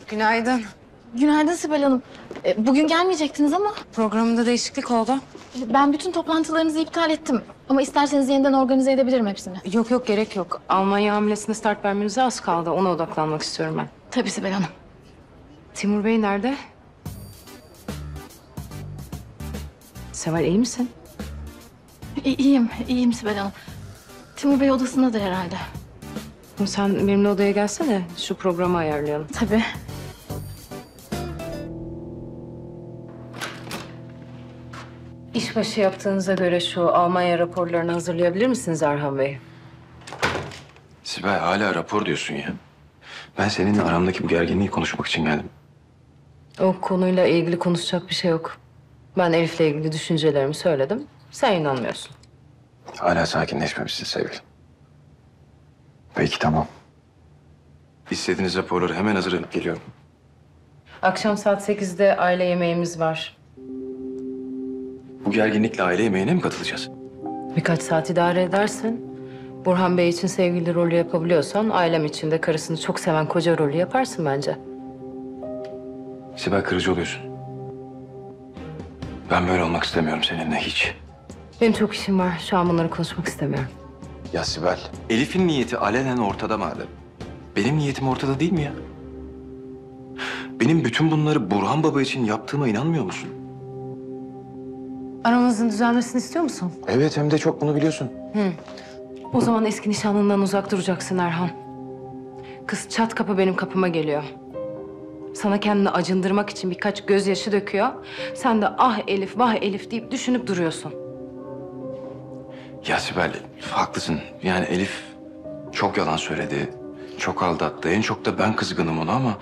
Günaydın. Günaydın Sibel Hanım. Bugün gelmeyecektiniz ama Programında değişiklik oldu. ben bütün toplantılarınızı iptal ettim. Ama isterseniz yeniden organize edebilirim hepsini. Yok yok gerek yok. Almanya hamlesine start vermenize az kaldı. Ona odaklanmak istiyorum ben. Tabii Sibel Hanım. Timur Bey nerede? Seval iyi misin? İyiyim Sibel Hanım. Timur Bey odasındadır herhalde. Sen benimle odaya gelsene. Şu programı ayarlayalım. Tabii. İşbaşı yaptığınıza göre şu Almanya raporlarını hazırlayabilir misiniz Erhan Bey? Sibel hala rapor diyorsun ya. Ben seninle aramdaki bu gerginliği konuşmak için geldim. O konuyla ilgili konuşacak bir şey yok. Ben Elif'le ilgili düşüncelerimi söyledim. Sen inanmıyorsun. Hala sakinleşmemişsin sevgilim. Peki tamam. İstediğiniz raporları hemen hazırlayıp geliyorum. Akşam saat 8'de aile yemeğimiz var. Bu gerginlikle aile yemeğine mi katılacağız? Birkaç saat idare edersin. Burhan Bey için sevgili rolü yapabiliyorsan ailem için de karısını çok seven koca rolü yaparsın bence. Sibel kırıcı oluyorsun. Ben böyle olmak istemiyorum seninle hiç. Benim çok işim var. Şu an bunları konuşmak istemiyorum. Ya Sibel, Elif'in niyeti alenen ortada madem. Benim niyetim ortada değil mi ya? Benim bütün bunları Burhan Baba için yaptığıma inanmıyor musun? Aramızın düzelmesini istiyor musun? Evet hem de çok bunu biliyorsun. O zaman eski nişanlından uzak duracaksın Erhan. Kız çat kapı benim kapıma geliyor. Sana kendini acındırmak için birkaç gözyaşı döküyor. Sen de ah Elif, vah Elif deyip düşünüp duruyorsun. Ya Sibel haklısın. Yani Elif çok yalan söyledi. Çok aldattı. En çok da ben kızgınım ona ama...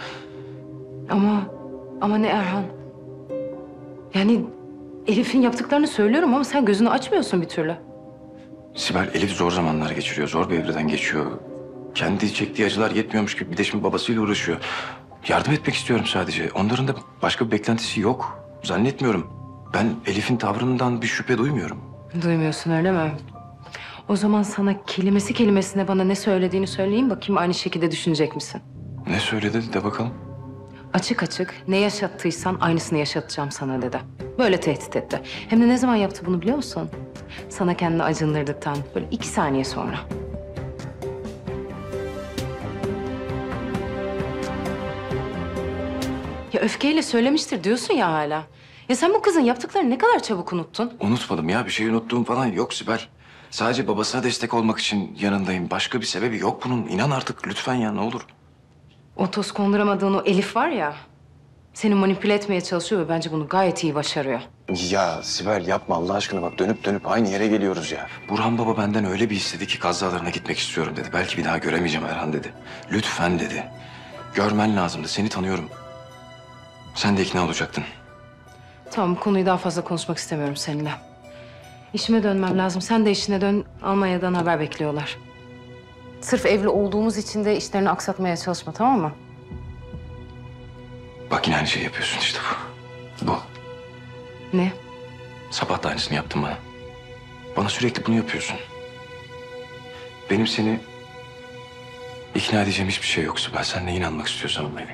Ama ne Erhan? Yani Elif'in yaptıklarını söylüyorum ama sen gözünü açmıyorsun bir türlü. Sibel Elif zor zamanlar geçiriyor. Zor bir evreden geçiyor. Kendi çektiği acılar yetmiyormuş gibi bir de şimdi babasıyla uğraşıyor. Yardım etmek istiyorum sadece. Onların da başka bir beklentisi yok. Zannetmiyorum. Ben Elif'in tavrından bir şüphe duymuyorum. Duymuyorsun öyle mi? O zaman sana kelimesi kelimesine bana ne söylediğini söyleyeyim bakayım aynı şekilde düşünecek misin? Ne söyledi de bakalım. Açık açık ne yaşattıysan aynısını yaşatacağım sana dedi. Böyle tehdit etti. Hem de ne zaman yaptı bunu biliyor musun? Sana kendini acındırdıktan böyle 2 saniye sonra. Ya öfkeyle söylemiştir diyorsun ya hala. Ya sen bu kızın yaptıklarını ne kadar çabuk unuttun? Unutmadım ya. Bir şey unuttuğum falan yok Sibel. Sadece babasına destek olmak için yanındayım. Başka bir sebebi yok bunun. İnan artık lütfen ya ne olur. O toz konduramadığın o Elif var ya... seni manipüle etmeye çalışıyor ve bence bunu gayet iyi başarıyor. Ya Sibel yapma Allah aşkına bak dönüp dönüp aynı yere geliyoruz ya. Burhan Baba benden öyle bir istedi ki Kaz Dağları'na gitmek istiyorum dedi. Belki bir daha göremeyeceğim Erhan dedi. Lütfen dedi. Görmen lazımdı seni tanıyorum. Sen de ikna olacaktın. Tamam, bu konuyu daha fazla konuşmak istemiyorum seninle. İşime dönmem lazım. Sen de işine dön. Almanya'dan haber bekliyorlar. Sırf evli olduğumuz için de işlerini aksatmaya çalışma, tamam mı? Bak yine aynı şey yapıyorsun işte bu. Bu. Ne? Sabah da aynısını yaptın bana. Bana sürekli bunu yapıyorsun. Benim seni ikna edeceğim hiçbir şey yok Sibel. Sen de inanmak istiyorsan beni.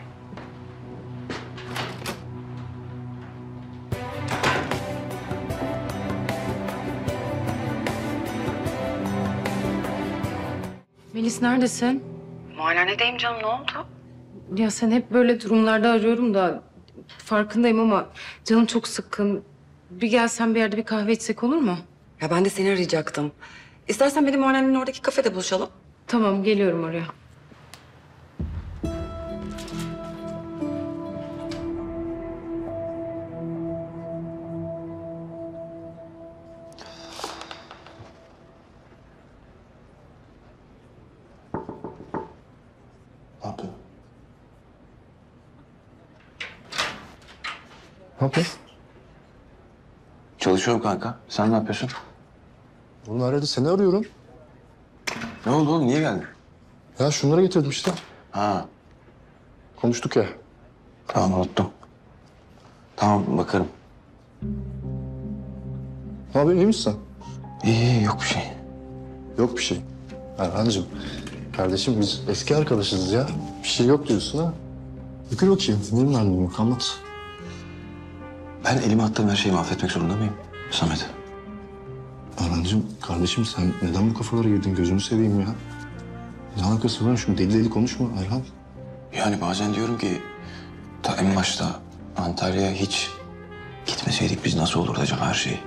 Melis neredesin? Muayenedeyim canım, ne oldu? Ya sen hep böyle durumlarda arıyorum da farkındayım ama canım çok sıkkın. Bir gelsen bir yerde bir kahve içsek olur mu? Ya ben de seni arayacaktım. İstersen benim muayenenin oradaki kafede buluşalım. Tamam, geliyorum oraya. Ne yapıyorsun? Ne yapıyorsun? Çalışıyorum kanka. Sen ne yapıyorsun? Oğlum arada seni arıyorum. Ne oldu oğlum? Niye geldin? Ya şunları getirdim işte. Ha, Konuştuk ya. tamam unuttum. Tamam bakarım. Ne haber, iyi misin? İyi yok bir şey. Yok bir şey. Erhan'cığım, kardeşim biz eski arkadaşız ya. Bir şey yok diyorsun ha. Yukarı bakayım. Neyin halin yok? Anlat. Ben elime attığım her şeyi mahvetmek zorunda mıyım Samet? Erhan'cığım, kardeşim sen neden bu kafalara girdin? Gözünü seveyim ya. Ne alakası var? Şu deli deli konuşma Erhan. Yani bazen diyorum ki ta en başta Antalya'ya hiç gitmeseydik biz nasıl olurdu acaba her şey?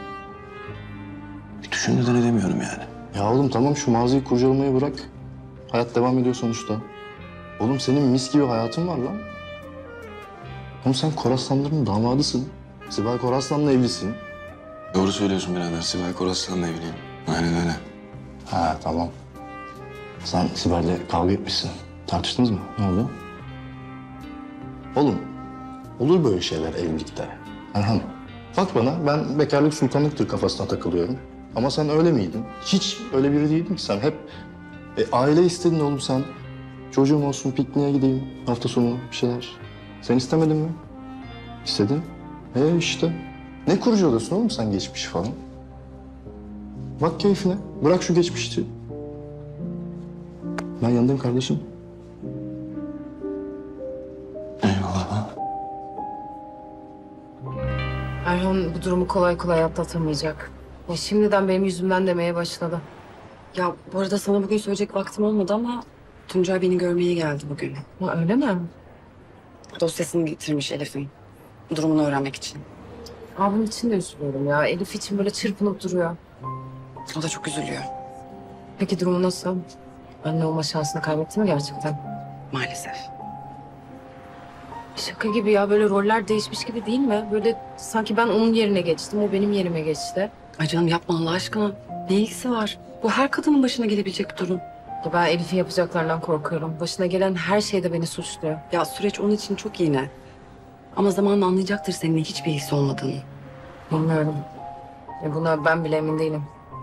Bir düşünmeden edemiyorum yani. Ya oğlum tamam şu mağazayı kurcalamayı bırak. Hayat devam ediyor sonuçta. Oğlum senin mis gibi hayatın var lan. Oğlum sen Koraslanların damadısın. Sibel Koraslan'la evlisin. Doğru söylüyorsun birader. Sibel Koraslan'la evliyim. Aynen öyle. Ha tamam. Sen Sibel'le kavga etmişsin. Tartıştınız mı? Ne oldu? Oğlum olur böyle şeyler evlilikte. Erhan bak bana ben bekarlık sultanlıktır kafasına takılıyorum. Ama sen öyle miydin? Hiç öyle biri değildin ki sen. Hep aile istedin oğlum sen. Çocuğum olsun pikniğe gideyim hafta sonu bir şeyler. Sen istemedin mi? İstedin. İşte. Ne kurcalıyorsun oğlum sen geçmişi falan? Bak keyfine. Bırak şu geçmişi. Ben yanındayım kardeşim. Eyvallah. Erhan bu durumu kolay kolay atlatamayacak. Ya şimdiden benim yüzümden demeye başladı. Ya bu arada sana bugün söyleyecek vaktim olmadı ama Tuncay beni görmeye geldi bugün. Ha, öyle mi? Dosyasını getirmiş Elif'in. Durumunu öğrenmek için. Abim için de üzülüyorum ya. Elif için böyle çırpınıp duruyor. O da çok üzülüyor Peki durumu nasıl? Anne olma şansını kaybetti mi gerçekten? maalesef. Şaka gibi ya. Böyle roller değişmiş gibi değil mi? Böyle sanki ben onun yerine geçtim. O benim yerime geçti. Ay canım yapma Allah aşkına. Ne ilgisi var? Bu her kadının başına gelebilecek bir durum. Ya ben Elif'in yapacaklarından korkuyorum. Başına gelen her şeyde beni suçluyor. Ya süreç onun için çok yine. Ama zamanla anlayacaktır seninle hiçbir ilgisi olmadığını. Bilmiyorum. Ya buna ben bile emin değilim.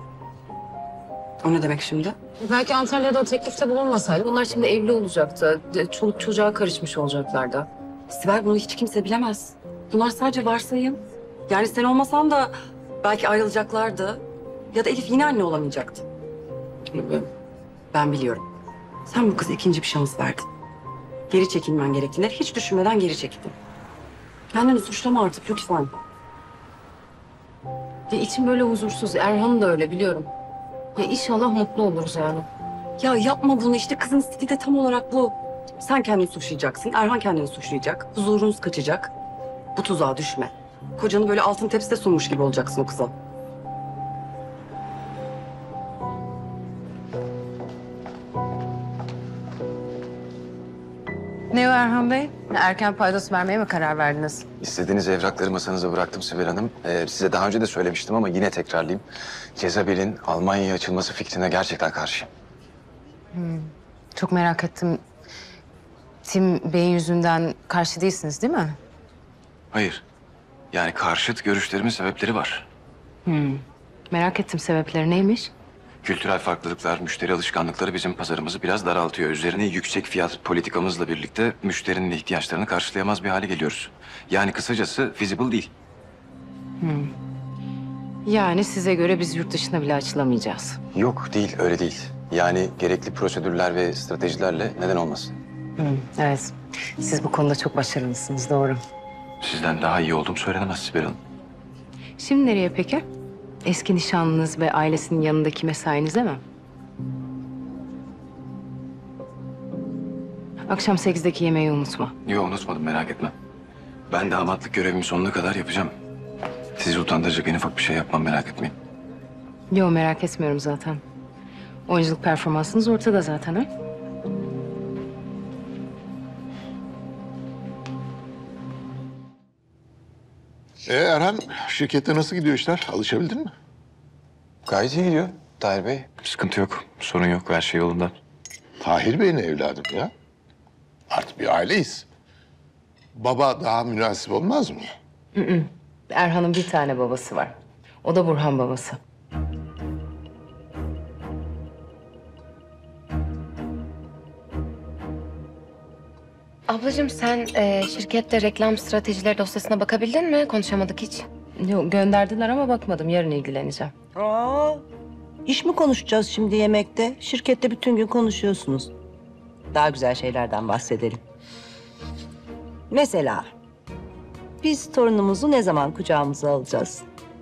O ne demek şimdi? Belki Antalya'da o teklifte bulunmasaydı bunlar şimdi evli olacaktı. Çoluk çocuğa karışmış olacaklardı. Sibel bunu hiç kimse bilemez. Bunlar sadece varsayım. Yani sen olmasan da belki ayrılacaklardı. Ya da Elif yine anne olamayacaktı. Bilmiyorum. Ben biliyorum. Sen bu kıza ikinci bir şans verdin. Geri çekilmen gerektiğinde hiç düşünmeden geri çekildin. Kendini suçlama artık lütfen. Ya içim böyle huzursuz. Erhan da öyle biliyorum. Ya inşallah mutlu oluruz yani. Ya yapma bunu işte kızın stili de tam olarak bu. Sen kendini suçlayacaksın, Erhan kendini suçlayacak. Huzurunuz kaçacak. Bu tuzağa düşme. Kocanı böyle altın tepside sunmuş gibi olacaksın o kıza. Ne o Erhan Bey? Erken paydos vermeye mi karar verdiniz? İstediğiniz evrakları masanıza bıraktım Sibel Hanım. Size daha önce de söylemiştim ama yine tekrarlayayım. Cezabel'in Almanya'ya açılması fikrine gerçekten karşıyım. Çok merak ettim. Tim Bey'in yüzünden karşı değilsiniz değil mi? Hayır. Yani karşıt görüşlerimin sebepleri var. Merak ettim sebepleri neymiş? Kültürel farklılıklar, müşteri alışkanlıkları bizim pazarımızı biraz daraltıyor. Üzerine yüksek fiyat politikamızla birlikte müşterinin ihtiyaçlarını karşılayamaz bir hale geliyoruz. Yani kısacası feasible değil. Yani size göre biz yurt dışına bile açılamayacağız. Yok değil, öyle değil. Yani gerekli prosedürler ve stratejilerle neden olmasın? Evet. Siz bu konuda çok başarılısınız, doğru. Sizden daha iyi olduğum söylenemez Sibel Hanım. Şimdi nereye peki? Eski nişanlınız ve ailesinin yanındaki mesainize mi? Akşam 8'deki yemeği unutma. Yok unutmadım merak etme. Ben damatlık görevimi sonuna kadar yapacağım. Sizi utandıracak en ufak bir şey yapmam merak etmeyin. Yok merak etmiyorum zaten. Oyunculuk performansınız ortada zaten ha? Erhan, şirkette nasıl gidiyor işler? Alışabildin mi? Gayet iyi gidiyor Tahir Bey. Sıkıntı yok, sorun yok, her şey yolunda. Tahir Bey'in evladım ya. Artık bir aileyiz. Baba daha münasip olmaz mı? Erhan'ın bir tane babası var. O da Burhan babası. Ablacığım sen şirkette reklam stratejileri dosyasına bakabildin mi? Konuşamadık hiç. Yok gönderdiler ama bakmadım. Yarın ilgileneceğim. Aa, iş mi konuşacağız şimdi yemekte? Şirkette bütün gün konuşuyorsunuz. Daha güzel şeylerden bahsedelim. Mesela biz torunumuzu ne zaman kucağımıza alacağız?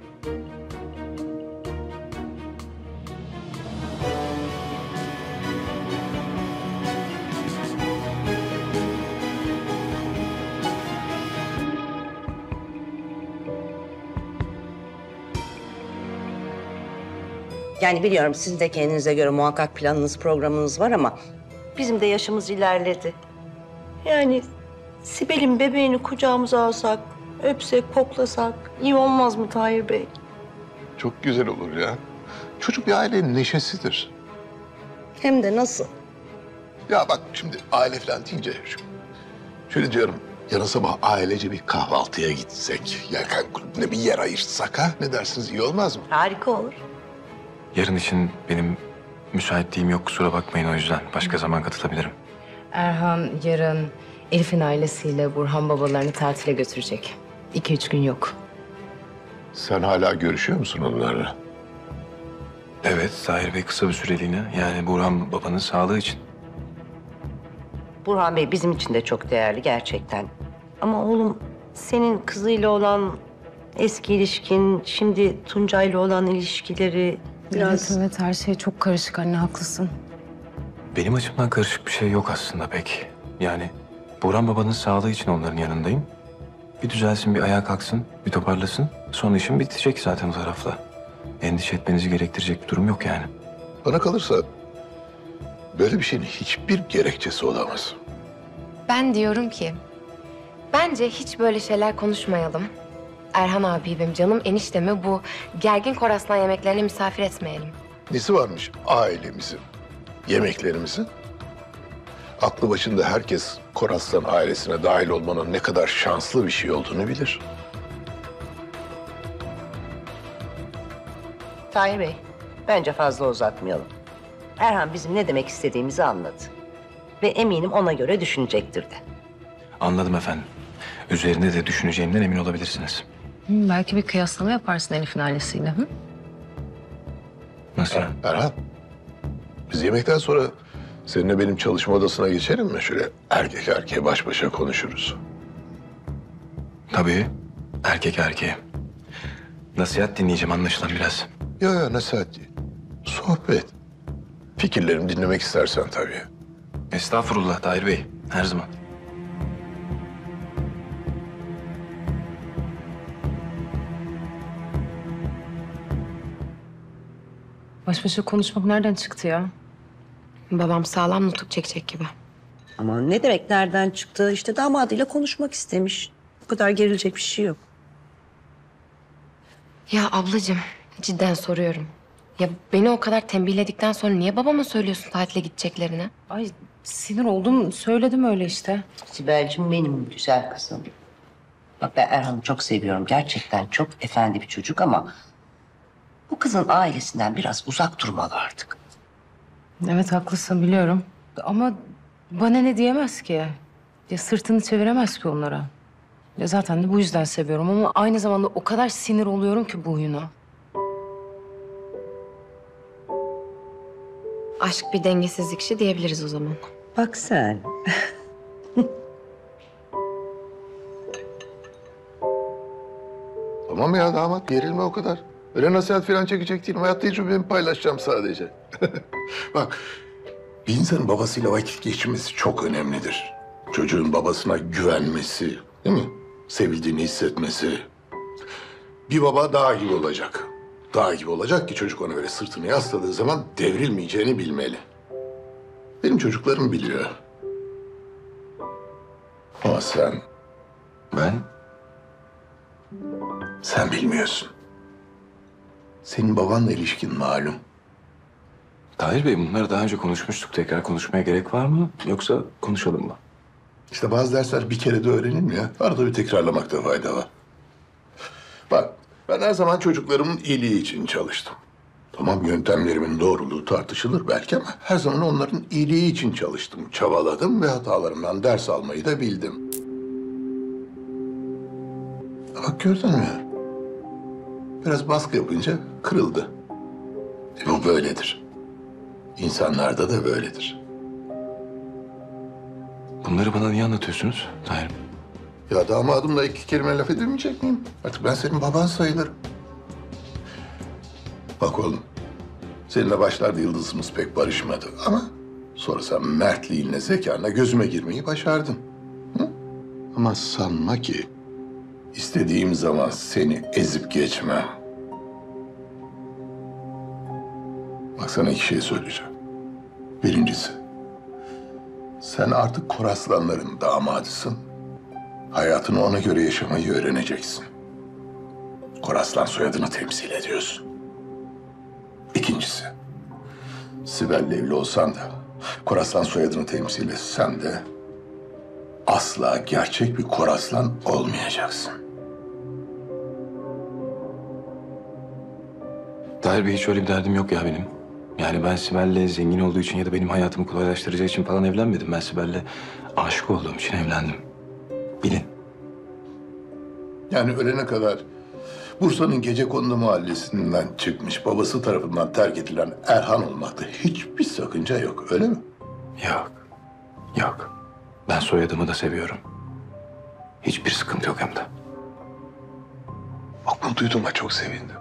Yani biliyorum sizin de kendinize göre muhakkak planınız, programınız var ama bizim de yaşımız ilerledi. Yani Sibel'in bebeğini kucağımıza alsak, öpsek, koklasak iyi olmaz mı Tahir Bey? Çok güzel olur ya. Çocuk bir ailenin neşesidir. Hem de nasıl? Ya bak şimdi aile falan deyince şöyle diyorum. Yarın sabah ailece bir kahvaltıya gitsek. Yelken kulübüne bir yer ayırsak ha? Ne dersiniz, iyi olmaz mı? Harika olur. Yarın için benim müsaitliğim yok, kusura bakmayın o yüzden. Başka zaman katılabilirim. Erhan yarın Elif'in ailesiyle Burhan babalarını tatile götürecek. 2-3 gün yok. Sen hala görüşüyor musun onlarla? Evet, Tahir Bey kısa bir süreliğine. Yani Burhan babanın sağlığı için. Burhan Bey bizim için de çok değerli gerçekten. Ama oğlum senin kızıyla olan eski ilişkin, şimdi Tuncay'la olan ilişkileri biraz... Evet, her şey çok karışık anne, haklısın. Benim açımdan karışık bir şey yok aslında pek. Yani Burhan babanın sağlığı için onların yanındayım. Bir düzelsin, bir ayağa kalksın, bir toparlasın. Sonra işim bitecek zaten o tarafla. Endişe etmenizi gerektirecek bir durum yok yani. Bana kalırsa böyle bir şeyin hiçbir gerekçesi olamaz. Ben diyorum ki, bence hiç böyle şeyler konuşmayalım. Erhan abi benim canım eniştemi bu gergin Koraslan yemeklerine misafir etmeyelim. Nesi varmış ailemizin, yemeklerimizin? Aklı başında herkes Koraslan ailesine dahil olmanın ne kadar şanslı bir şey olduğunu bilir. Tahir Bey, bence fazla uzatmayalım. Erhan bizim ne demek istediğimizi anladı. Ve eminim ona göre düşünecektir de. Anladım efendim. Üzerinde de düşüneceğimden emin olabilirsiniz. Belki bir kıyaslama yaparsın Elif'in ailesiyle. Hı? Nasıl yani? Erhan, biz yemekten sonra seninle benim çalışma odasına geçelim mi? Şöyle erkek erkeğe baş başa konuşuruz. Tabii. Erkek erkeğe. Nasihat dinleyeceğim anlaşılan biraz. Ya nasihat değil. Sohbet. Fikirlerimi dinlemek istersen tabii. Estağfurullah Tahir Bey. Her zaman. Baş başa konuşmak nereden çıktı ya? Babam sağlam nutuk çekecek gibi. Ama ne demek nereden çıktı? İşte damadıyla konuşmak istemiş. Bu kadar gerilecek bir şey yok. Ya ablacığım, cidden soruyorum. Ya beni o kadar tembihledikten sonra niye babama söylüyorsun tatile gideceklerini? Ay sinir oldum, söyledim öyle işte. Sibel'cim benim güzel kızım. Bak ben Erhan'ı çok seviyorum. Gerçekten çok efendi bir çocuk ama... bu kızın ailesinden biraz uzak durmalı artık. Evet haklısın biliyorum. Ama bana ne diyemez ki? Ya sırtını çeviremez ki onlara. Ya zaten de bu yüzden seviyorum ama aynı zamanda o kadar sinir oluyorum ki bu huyuna. Aşk bir dengesizlik işi diyebiliriz o zaman. Bak sen. Tamam ya damat, gerilme o kadar. Öyle nasihat falan çekecek değilim. Hayat tecrübemi paylaşacağım sadece. Bak, bir insanın babasıyla vakit geçirmesi çok önemlidir. Çocuğun babasına güvenmesi, değil mi? Sevildiğini hissetmesi. Bir baba dağ gibi olacak. Dağ gibi olacak ki çocuk ona böyle sırtını yasladığı zaman devrilmeyeceğini bilmeli. Benim çocuklarım biliyor. Ama sen Ben? Sen bilmiyorsun. Senin babanla ilişkin malum. Tahir Bey bunları daha önce konuşmuştuk. Tekrar konuşmaya gerek var mı? Yoksa konuşalım mı? İşte bazı dersler bir kere de öğrenilmiyor. Arada bir tekrarlamakta fayda var. Bak, ben her zaman çocuklarımın iyiliği için çalıştım. Tamam, yöntemlerimin doğruluğu tartışılır belki ama her zaman onların iyiliği için çalıştım. Çabaladım ve hatalarımdan ders almayı da bildim. Bak gördün mü? Biraz baskı yapınca kırıldı. Bu böyledir. İnsanlarda da böyledir. Bunları bana niye anlatıyorsunuz Tahir Bey? Ya damadımla iki kelime laf edemeyecek miyim? Artık ben senin baban sayılırım. Bak oğlum, seninle başlarda yıldızımız pek barışmadı ama sonra sen mertliğinle, zekanla gözüme girmeyi başardın. Hı? Ama sanma ki istediğim zaman seni ezip geçmem. Bak sana iki şey söyleyeceğim. Birincisi, sen artık Koraslanların damadısın. Hayatını ona göre yaşamayı öğreneceksin. Koraslan soyadını temsil ediyorsun. İkincisi, Sibel'le evli olsan da, Koraslan soyadını temsil etsen de asla gerçek bir Koraslan olmayacaksın. Tahir Bey hiç öyle bir derdim yok ya benim. Yani ben Sibel'le zengin olduğu için ya da benim hayatımı kolaylaştıracağı için falan evlenmedim. Ben Sibel'le aşık olduğum için evlendim. Bilin. Yani ölene kadar Bursa'nın Gecekondu mahallesinden çıkmış, babası tarafından terk edilen Erhan olmakta hiçbir sakınca yok, öyle mi? Yok. Yok. Ben soyadımı da seviyorum. Hiçbir sıkıntı yok hem de. Bak bunu duyduğuma çok sevindim.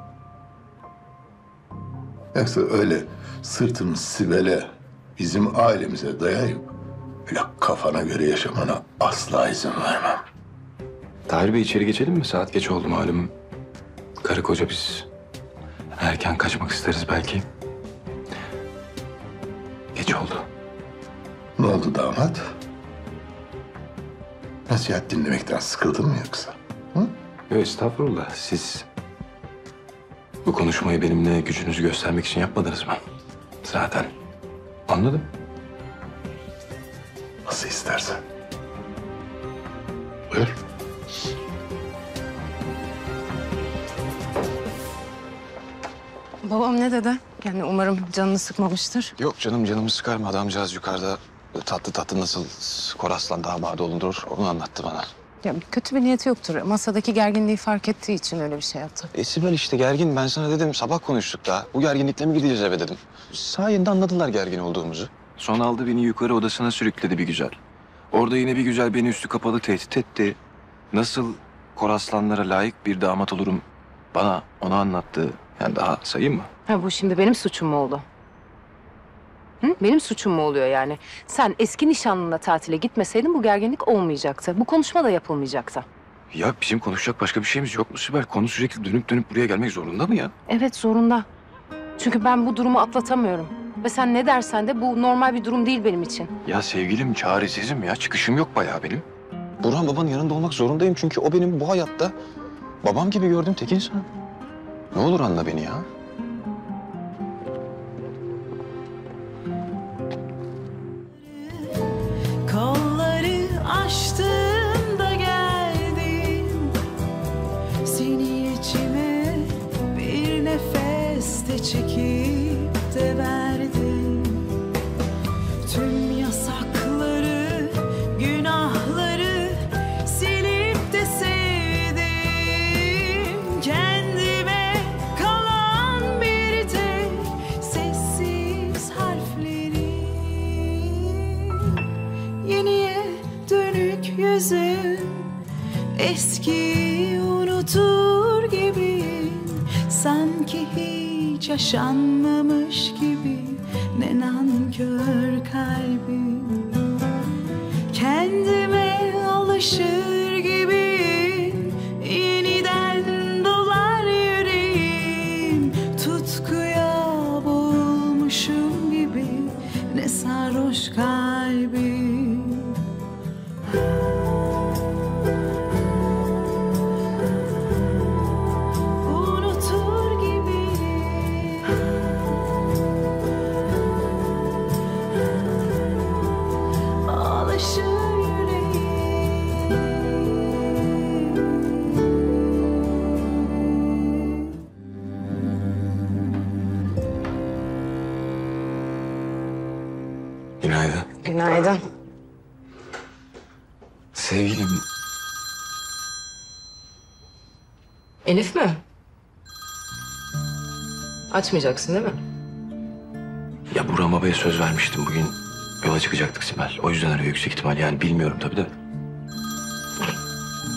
Yoksa öyle sırtını Sibel'e, bizim ailemize dayayıp öyle kafana göre yaşamana asla izin vermem. Tahir Bey içeri geçelim mi? Saat geç oldu malum. Karı koca biz erken kaçmak isteriz belki. Geç oldu. Ne oldu damat? Nasihat dinlemekten sıkıldın mı yoksa? Hı? Yok estağfurullah. Siz bu konuşmayı benimle gücünüzü göstermek için yapmadınız mı? Zaten. Anladım. Nasıl istersen. Buyur. Babam ne dedi? Yani umarım canını sıkmamıştır. Yok canım canımı sıkarma. Adamcağız yukarıda tatlı tatlı nasıl Koraslan damadı olunur onu anlattı bana. Ya kötü bir niyeti yoktur. Masadaki gerginliği fark ettiği için öyle bir şey yaptı. Sibel işte gergin. Ben sana dedim sabah konuştuk da. Bu gerginlikle mi gideceğiz eve dedim. Sayende anladılar gergin olduğumuzu. Sonra aldı beni yukarı odasına sürükledi bir güzel. Orada yine bir güzel beni üstü kapalı tehdit etti. Nasıl Koraslanlara layık bir damat olurum bana onu anlattı. Yani daha sayayım mı? Ha bu şimdi benim suçum mu oldu? Hı? Benim suçum mu oluyor yani? Sen eski nişanlınla tatile gitmeseydin bu gerginlik olmayacaktı. Bu konuşma da yapılmayacaktı. Ya bizim konuşacak başka bir şeyimiz yok mu Sibel? Konu sürekli dönüp dönüp buraya gelmek zorunda mı ya? Evet zorunda. Çünkü ben bu durumu atlatamıyorum. Ve sen ne dersen de bu normal bir durum değil benim için. Ya sevgilim çaresizim ya. Çıkışım yok bayağı benim. Burhan babanın yanında olmak zorundayım. Çünkü o benim bu hayatta babam gibi gördüğüm tek insan. Ne olur anla beni ya. Kolları açtığımda geldim, seni içime bir nefeste çekip de verdim. Tüm yasakları, günahları silip de sevdim. Kendime kalan bir tek sessiz harfleri. Yeniye dönük yüzün, eskiyi unutur gibiyim. Sanki hiç yaşanmamış gibi, ne nankör kalbim. Kendime alışır gibiyim, yeniden dolar yüreğim. Tutkuya boğulmuşum gibi, ne sarhoş kalbim. Unutur gibi, alışır yüreğim. Günaydın. Günaydın. Sevgilim. Elif mi? Açmayacaksın değil mi? Ya Burhan babaya söz vermiştim bugün. Yola çıkacaktık Sibel. O yüzden arıyor yüksek ihtimal. Yani bilmiyorum tabii de.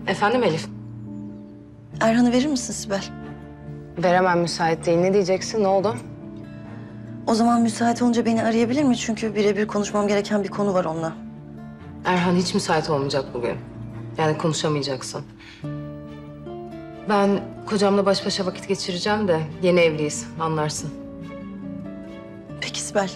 Efendim Elif? Erhan'ı verir misin Sibel? Veremem, müsait değil. Ne diyeceksin? Ne oldu? O zaman müsait olunca beni arayabilir mi? Çünkü birebir konuşmam gereken bir konu var onunla. Erhan hiç müsait olmayacak bugün. Yani konuşamayacaksın. Ben kocamla baş başa vakit geçireceğim de yeni evliyiz, anlarsın. Peki Sibel.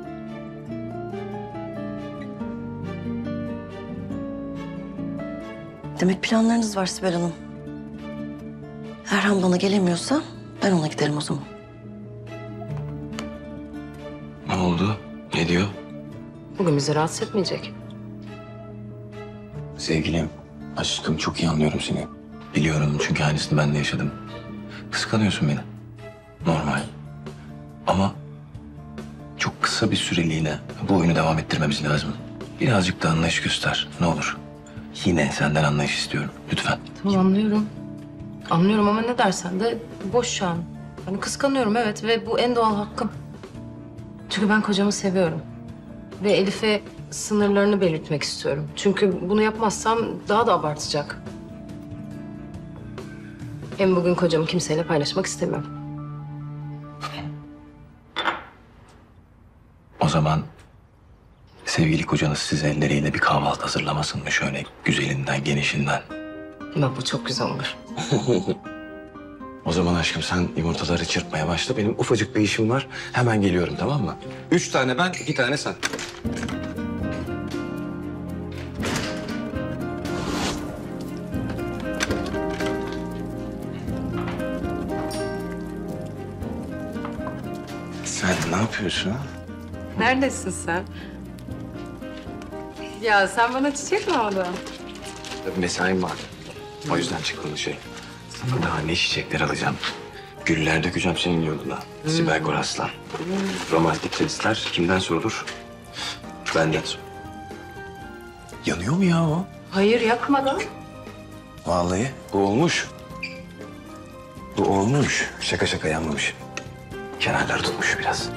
Demek planlarınız var Sibel Hanım. Erhan bana gelemiyorsa ben ona giderim o zaman. Ne oldu? Ne diyor? Bugün bizi rahatsız etmeyecek. Sevgilim, aşkım çok iyi anlıyorum seni. Biliyorum çünkü aynısını ben de yaşadım. Kıskanıyorsun beni. Normal. Ama çok kısa bir süreliğine bu oyunu devam ettirmemiz lazım. Birazcık da anlayış göster. Ne olur. Yine senden anlayış istiyorum. Lütfen. Tamam, anlıyorum. Anlıyorum ama ne dersen de boş şu an. Hani kıskanıyorum evet ve bu en doğal hakkım. Çünkü ben kocamı seviyorum. Ve Elif'e sınırlarını belirtmek istiyorum. Çünkü bunu yapmazsam daha da abartacak. Hem bugün kocamı kimseyle paylaşmak istemiyorum. O zaman sevgili kocanız size elleriyle bir kahvaltı hazırlamasın mı şöyle güzelinden, genişinden? Bak bu çok güzel olur. O zaman aşkım sen yumurtaları çırpmaya başla. Benim ufacık bir işim var. Hemen geliyorum, tamam mı? 3 tane ben, 2 tane sen. Sen ne yapıyorsun? Neredesin sen? Ya sen bana çiçek mi aldın? Mesaim var. O yüzden çıktım dışarı. Sana daha ne çiçekler alacağım. Güller dökeceğim senin yoluna. Sibel Koraslan. Romantik sesler kimden sorulur? Benden sor. Yanıyor mu ya o? Hayır, yakmadan. Vallahi bu olmuş. Bu olmuş. Şaka şaka yanmamış. Kenarları tutmuş biraz.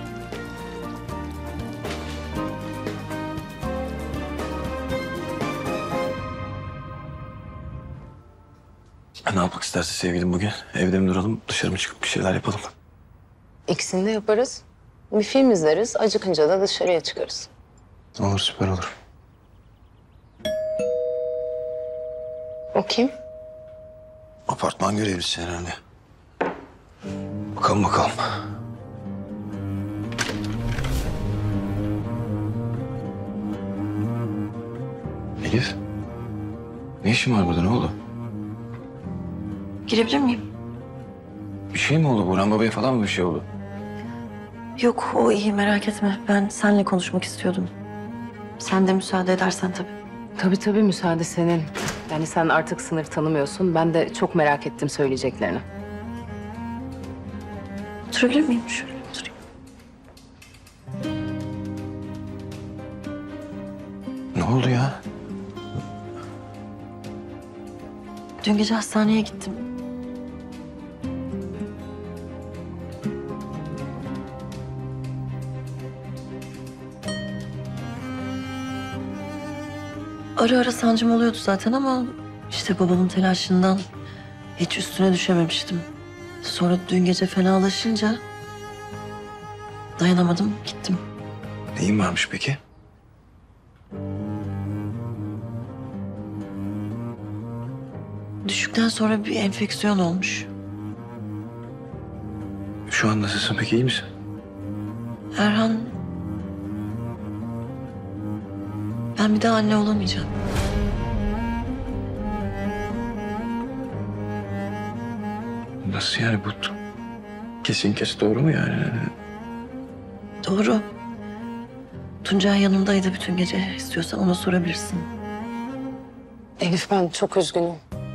Ne yapmak istersin sevgilim bugün? Evde mi duralım, dışarı mı çıkıp bir şeyler yapalım? İkisini de yaparız. Bir film izleriz, acıkınca da dışarıya çıkarız. Olur, süper olur. O kim? Apartman görevlisi herhalde. Bakalım bakalım. Elif. Ne işin var burada, ne oldu? Girebilir miyim? Bir şey mi oldu? Burhan Baba'ya falan mı bir şey oldu? Yok, o iyi, merak etme. Ben seninle konuşmak istiyordum. Sen de müsaade edersen tabii. Tabii müsaade senin. Yani sen artık sınır tanımıyorsun. Ben de çok merak ettim söyleyeceklerini. Oturabilir miyim? Şöyle oturayım. Ne oldu ya? Dün gece hastaneye gittim. Ara ara sancım oluyordu zaten ama işte babamın telaşından hiç üstüne düşememiştim. Sonra dün gece fenalaşınca dayanamadım, gittim. Neyin varmış peki? Düşükten sonra bir enfeksiyon olmuş. Şu an nasılsın peki, iyi misin? Erhan, ben bir daha anne olamayacağım. Nasıl yani bu? Kesin kes doğru mu yani? Doğru. Tuncay yanımdaydı bütün gece. İstiyorsan ona sorabilirsin. Elif, ben çok üzgünüm.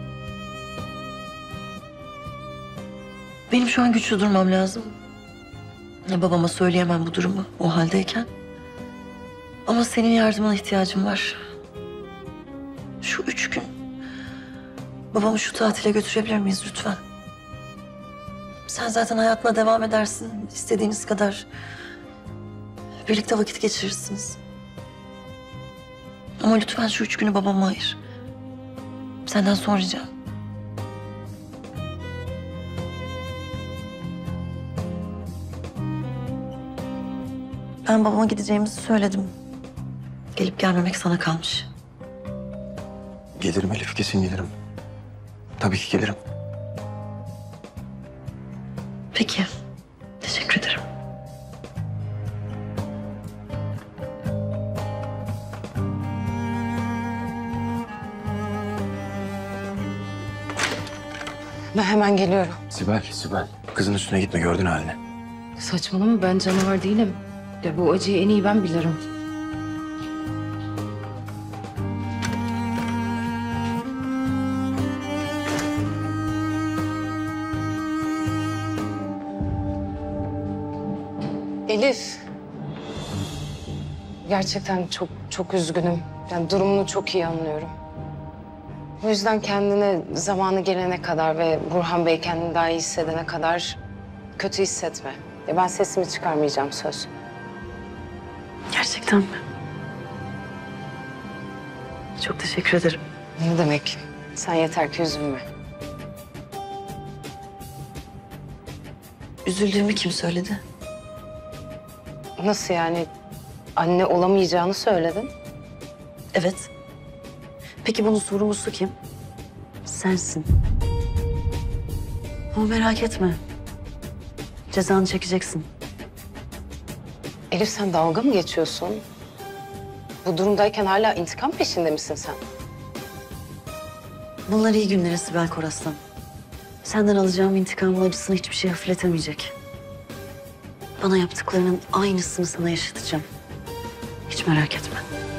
Benim şu an güçlü durmam lazım. Babama söyleyemem bu durumu o haldeyken. Ama senin yardımına ihtiyacım var. Şu 3 gün babamı şu tatile götürebilir miyiz lütfen? Sen zaten hayatına devam edersin. İstediğiniz kadar birlikte vakit geçirirsiniz. Ama lütfen şu 3 günü babama ayır. Senden son ricam. Ben babama gideceğimizi söyledim. Gelip gelmemek sana kalmış. Gelirim Elif, kesin gelirim. Tabii ki gelirim. Peki. Teşekkür ederim. Ben hemen geliyorum. Sibel. Kızın üstüne gitme, gördün halini. Saçmalama, ben canavar değilim. Ya bu acıyı en iyi ben bilirim. Elif. Gerçekten çok üzgünüm. Yani durumunu çok iyi anlıyorum. O yüzden kendini zamanı gelene kadar ve Burhan Bey kendini daha iyi hissedene kadar kötü hissetme. Ya ben sesimi çıkarmayacağım, söz. Gerçekten mi? Çok teşekkür ederim. Ne demek? Sen yeter ki üzülme. Üzüldüğümü kim söyledi? Nasıl yani? Anne olamayacağını söyledin. Evet. Peki bunun sorumlusu kim? Sensin. Ama merak etme. Cezanı çekeceksin. Elif, sen dalga mı geçiyorsun? Bu durumdayken hala intikam peşinde misin sen? Bunlar iyi günlere Sibel Koraslan. Senden alacağım intikamın acısını hiçbir şey hafifletemeyecek. Bana yaptıklarının aynısını sana yaşatacağım. Hiç merak etme.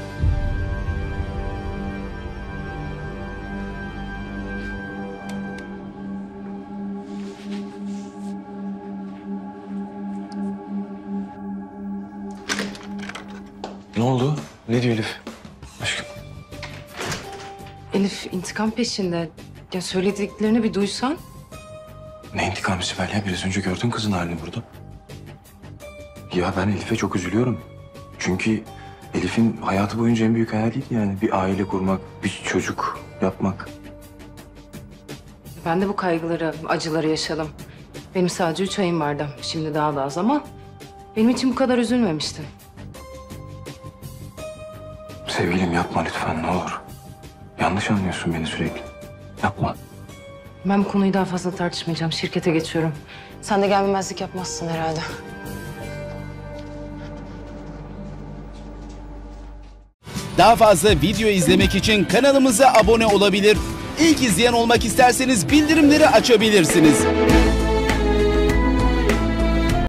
Ne oldu? Ne diyor Elif? Aşkım. Elif intikam peşinde. Ya söylediklerini bir duysan. Ne intikamı Sibel ya? Biraz önce gördün kızın halini burada. Ya ben Elif'e çok üzülüyorum. Çünkü Elif'in hayatı boyunca en büyük hayaliydi yani. Bir aile kurmak, bir çocuk yapmak. Ben de bu kaygıları, acıları yaşadım. Benim sadece 3 ayım vardı. Şimdi daha da az ama benim için bu kadar üzülmemiştim. Sevgilim yapma lütfen, ne olur. Yanlış anlıyorsun beni sürekli. Yapma. Ben bu konuyu daha fazla tartışmayacağım. Şirkete geçiyorum. Sen de gelmemezlik yapmazsın herhalde. Daha fazla video izlemek için kanalımıza abone olabilir. İlk izleyen olmak isterseniz bildirimleri açabilirsiniz.